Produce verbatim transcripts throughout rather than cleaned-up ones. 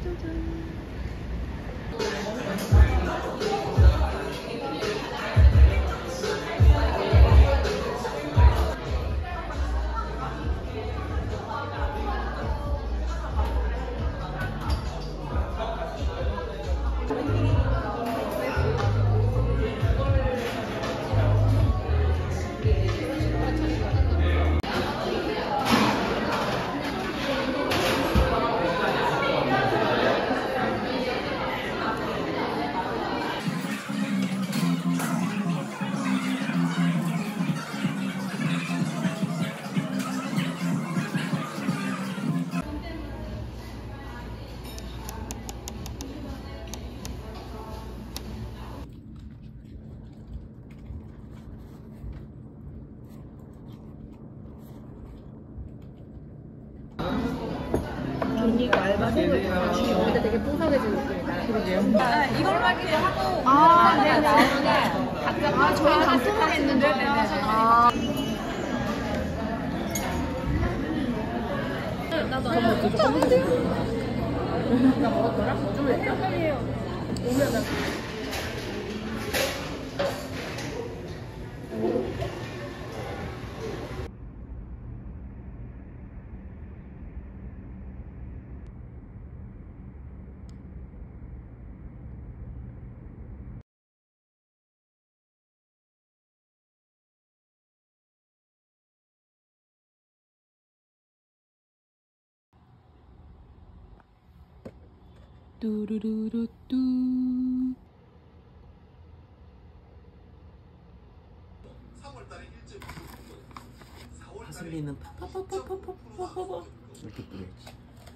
언니가 알바생을 다 하시기 여기다 되게 풍성해진 느낌이다. 그러게요. 아, 이걸로 하기도 하고. 아, 네, 나오는 각각. 아, 저희 단품으로 했는데. 아. 나도 안 먹었어. 저 먹었어요. 나 먹었더라? 좀 헷갈려요. 오면 나. 뚜루루루뚜. 파슬리는 파파파파파파파파 이렇게 뿌려야지.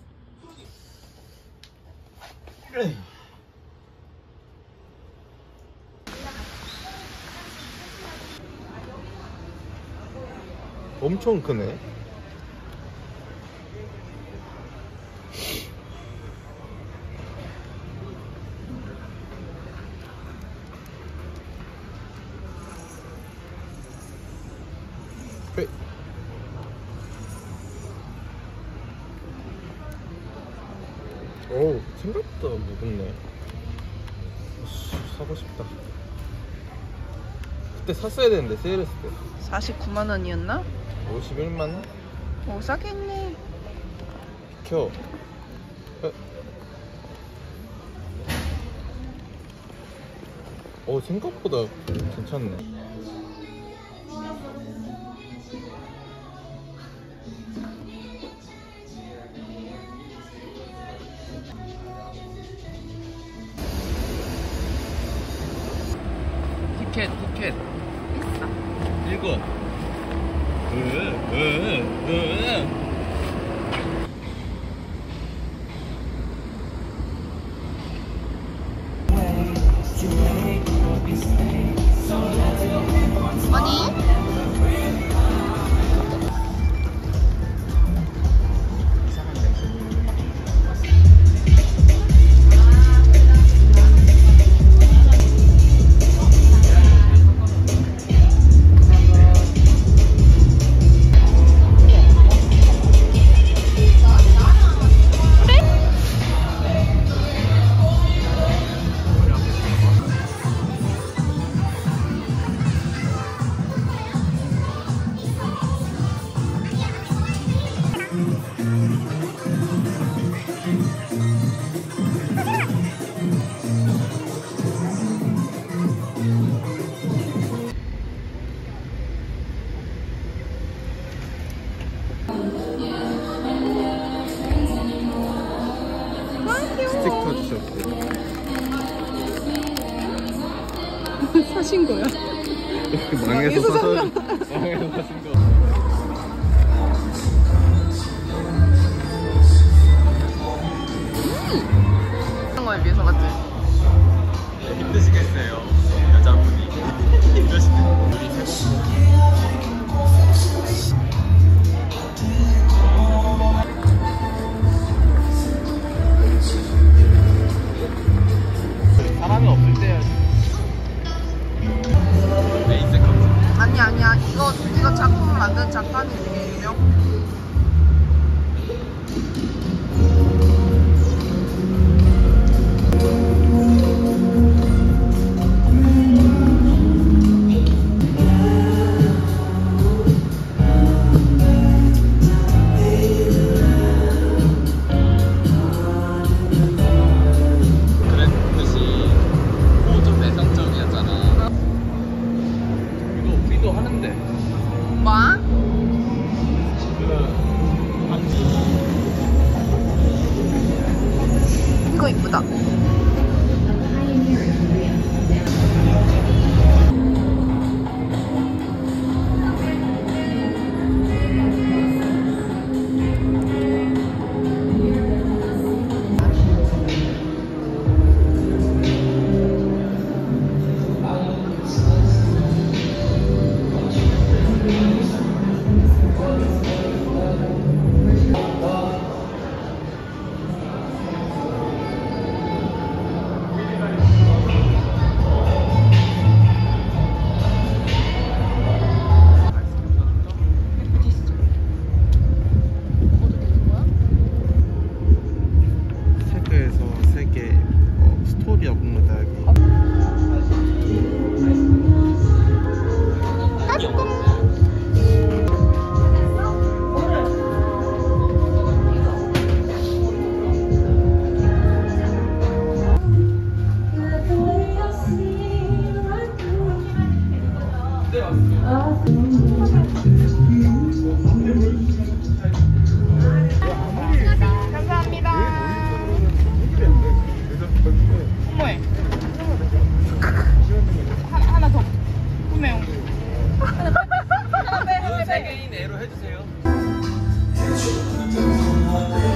엄청 크네. 오, 생각보다 무겁네. 사고 싶다. 그때 샀어야 되는데 세일했을 때. 사십구만 원이었나? 오십일만 원? 오, 싸겠네. 켜. 어. 어, 생각보다 괜찮네. 티켓 티켓 읽어. 으으으으 스티커 주셨어요. 사신 거야? 망해서 사서 망해서 사신 거. 그런 거에 비해서 맞지? 힘드시겠어요 여자분이. 힘드시겠어요. 사람이 없을 때 레이스 컷. 아니 아니야. 이거 이거 작품을 만든 작가님 되게 유명.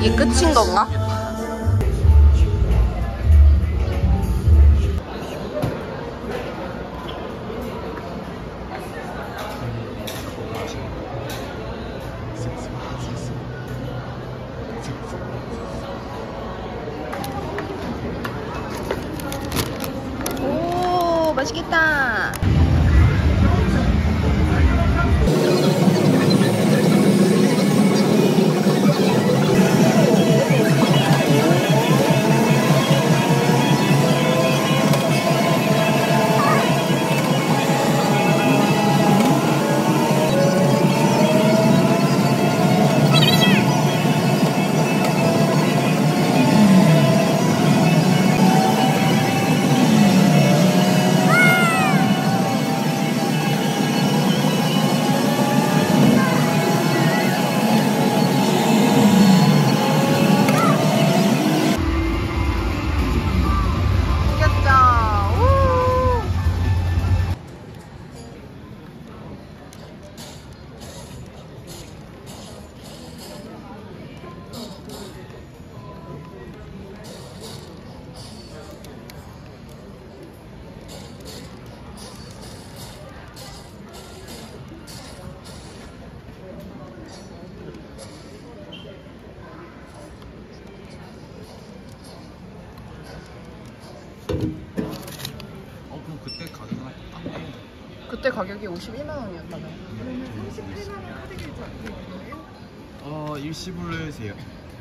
이게 끝인 건가? 오, 맛있겠다. 어 그럼 그때 가격은 똑같네. 그때 가격이 오십일만 원이었다며. 어 일시불로 해주세요.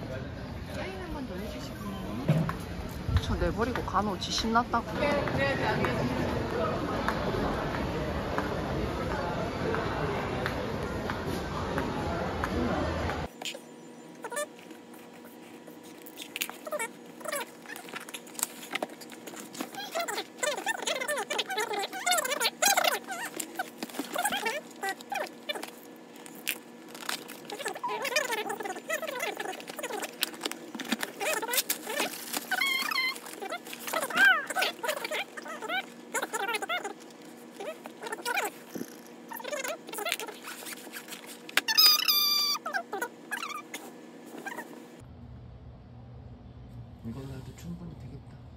저 내버리고 가노지 신났다고. 이걸로 해도 충분히 되겠다.